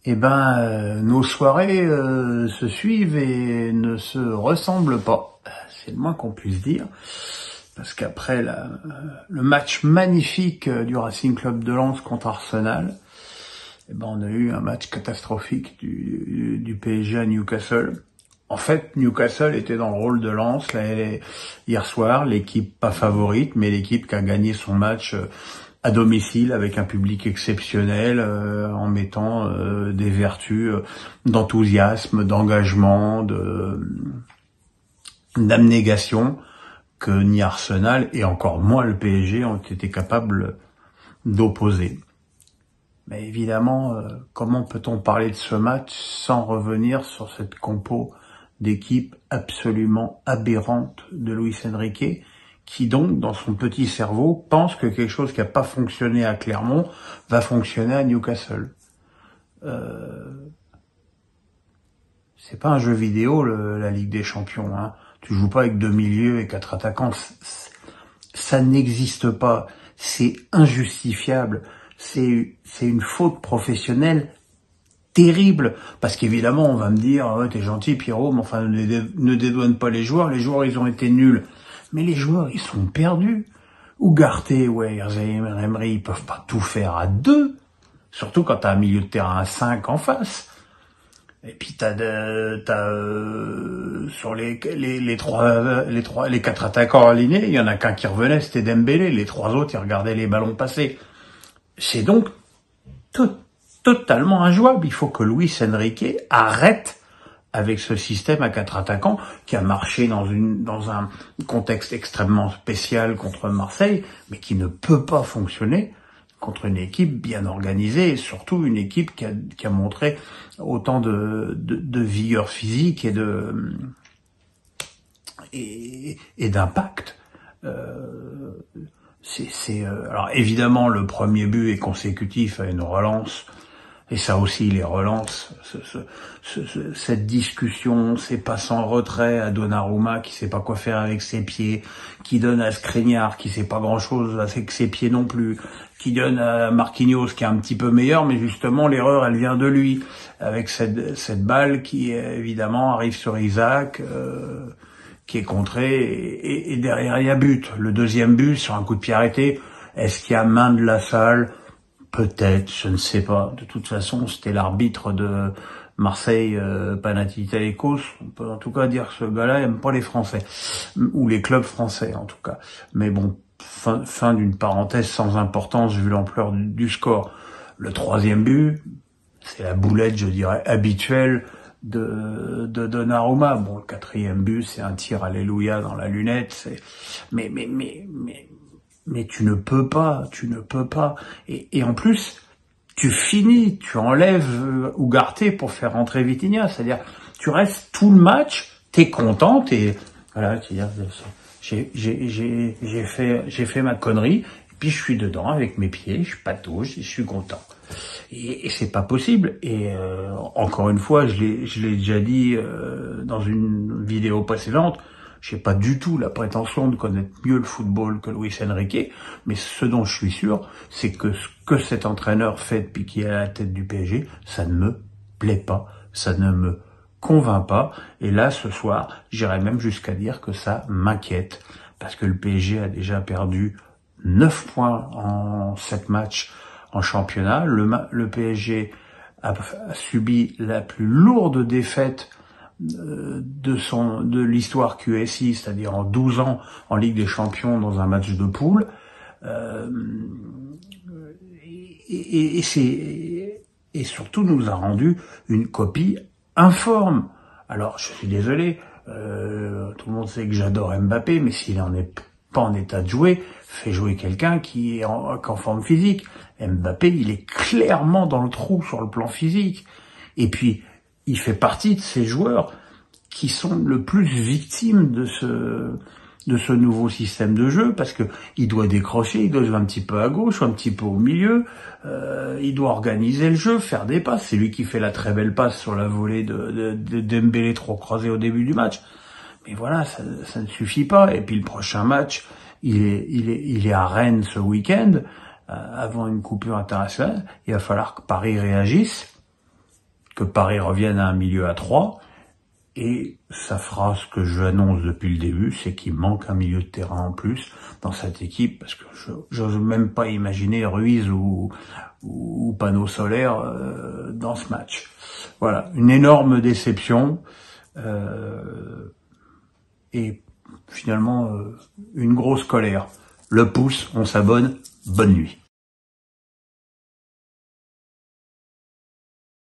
Nos soirées se suivent et ne se ressemblent pas. C'est le moins qu'on puisse dire. Parce qu'après le match magnifique du Racing Club de Lens contre Arsenal, on a eu un match catastrophique du PSG à Newcastle. En fait, Newcastle était dans le rôle de Lens hier soir, l'équipe pas favorite, mais l'équipe qui a gagné son match à domicile avec un public exceptionnel, en mettant des vertus d'enthousiasme, d'engagement, d'abnégation que ni Arsenal et encore moins le PSG ont été capables d'opposer. Mais évidemment, comment peut-on parler de ce match sans revenir sur cette compo d'équipe absolument aberrante de Luis Enrique, qui donc, dans son petit cerveau, pense que quelque chose qui n'a pas fonctionné à Clermont va fonctionner à Newcastle. C'est pas un jeu vidéo, la Ligue des Champions, hein. Tu joues pas avec 2 milieux et 4 attaquants. Ça n'existe pas. C'est injustifiable. C'est une faute professionnelle terrible. Parce qu'évidemment, on va me dire, ouais, t'es gentil, Pierrot, mais enfin, ne dédouane pas les joueurs. Les joueurs, ils ont été nuls. Mais les joueurs, ils sont perdus. Ugarte, Emery, ils peuvent pas tout faire à 2. Surtout quand t'as un milieu de terrain à 5 en face. Et puis sur les 4 attaquants alignés, il y en a qu'un qui revenait, c'était Dembélé. Les 3 autres, ils regardaient les ballons passer. C'est donc totalement injouable. Il faut que Luis Enrique arrête avec ce système à 4 attaquants qui a marché dans un contexte extrêmement spécial contre Marseille, mais qui ne peut pas fonctionner contre une équipe bien organisée et surtout une équipe qui a montré autant de vigueur physique et d'impact. Alors évidemment, le premier but est consécutif à une relance. Et ça aussi, les relances, cette discussion, ces passes en retrait à Donnarumma qui sait pas quoi faire avec ses pieds, qui donne à Skriniar qui sait pas grand-chose avec ses pieds non plus, qui donne à Marquinhos qui est un petit peu meilleur, mais justement l'erreur elle vient de lui, avec cette balle qui évidemment arrive sur Isaac, qui est contrée, et derrière il y a but. Le deuxième but sur un coup de pied arrêté, est-ce qu'il y a main de la salle? Peut-être, je ne sais pas. De toute façon, c'était l'arbitre de Marseille, Panathinaikos. On peut en tout cas dire que ce gars-là aime pas les Français. Ou les clubs français, en tout cas. Mais bon, fin d'une parenthèse sans importance vu l'ampleur du score. Le troisième but, c'est la boulette, je dirais, habituelle de Donnarumma. Bon, le quatrième but, c'est un tir alléluia dans la lunette. Mais tu ne peux pas. Et en plus, tu enlèves Ugarte pour faire rentrer Vitinha. C'est-à-dire, tu restes tout le match, t'es content, voilà, j'ai fait ma connerie, et puis je suis dedans avec mes pieds, je patauge, et je suis content. Et c'est pas possible. Et encore une fois, je l'ai déjà dit dans une vidéo précédente. J'ai pas du tout la prétention de connaître mieux le football que Luis Enrique, mais ce dont je suis sûr, c'est que ce que cet entraîneur fait depuis qu'il est à la tête du PSG, ça ne me plaît pas, ça ne me convainc pas. Et là, ce soir, j'irais même jusqu'à dire que ça m'inquiète, parce que le PSG a déjà perdu 9 points en 7 matchs en championnat. Le PSG a subi la plus lourde défaite de l'histoire QSI, c'est-à-dire en 12 ans en Ligue des Champions dans un match de poule, et surtout nous a rendu une copie informe. Alors je suis désolé, tout le monde sait que j'adore Mbappé, mais s'il en est pas en état de jouer, fait jouer quelqu'un qui est en forme physique. Mbappé, il est clairement dans le trou sur le plan physique. Et puis il fait partie de ces joueurs qui sont le plus victimes de ce nouveau système de jeu, parce que il doit décrocher, il doit jouer un petit peu à gauche ou un petit peu au milieu, il doit organiser le jeu, faire des passes. C'est lui qui fait la très belle passe sur la volée de Dembélé trop croisé au début du match. Mais voilà, ça ne suffit pas. Et puis le prochain match, il est à Rennes ce week-end, avant une coupure internationale. Il va falloir que Paris réagisse. que Paris revienne à un milieu à 3. Et ça fera ce que j'annonce depuis le début, c'est qu'il manque un milieu de terrain en plus dans cette équipe, parce que je n'ose même pas imaginer Ruiz ou Panneau Solaire dans ce match. Voilà, une énorme déception et finalement une grosse colère. Le pouce, on s'abonne, bonne nuit.